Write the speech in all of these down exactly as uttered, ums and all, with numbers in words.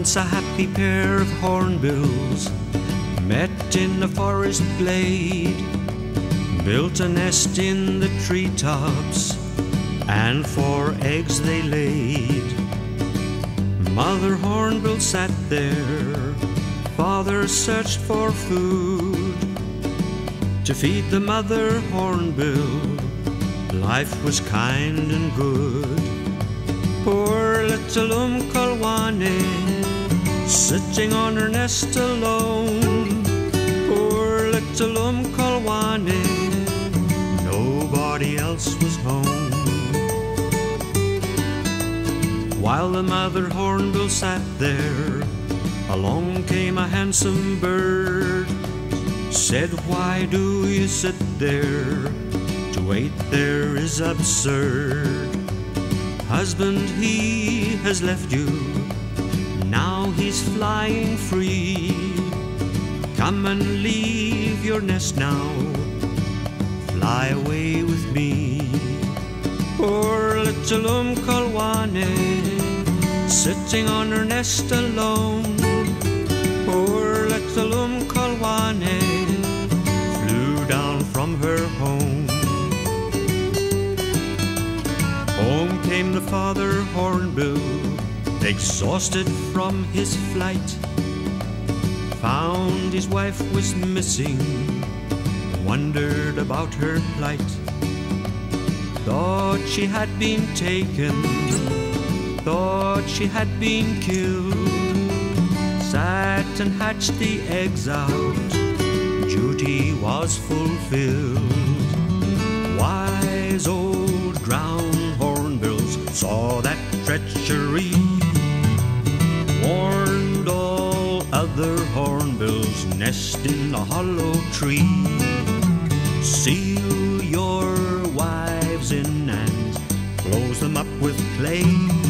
Once a happy pair of hornbills met in a forest glade, built a nest in the treetops, and four eggs they laid. Mother hornbill sat there, father searched for food. To feed the mother hornbill, life was kind and good. Poor little Umkolwane, sitting on her nest alone. Poor little Umkolwane, nobody else was home. While the mother hornbill sat there, along came a handsome bird. Said, why do you sit there? To wait there is absurd. Husband, he has left you, now he's flying free. Come and leave your nest now, fly away with me. Poor little Umkolwane, sitting on her nest alone. Poor little Umkolwane, flew down from her home. Home came the father hornbill, exhausted from his flight. Found his wife was missing, wondered about her plight. Thought she had been taken, thought she had been killed. Sat and hatched the eggs out, duty was fulfilled. Wise old ground hornbills saw that treachery, warned all other hornbills, nest in a hollow tree. Seal your wives in and close them up with clay.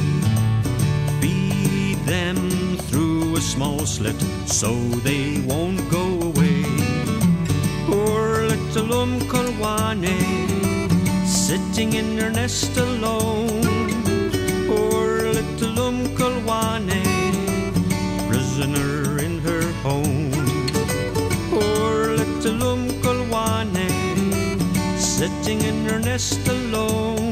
Feed them through a small slit so they won't go away. Poor little Umkolwane, sitting in her nest alone. Poor little Umkolwane, prisoner in her home. Poor little Umkolwane, sitting in her nest alone.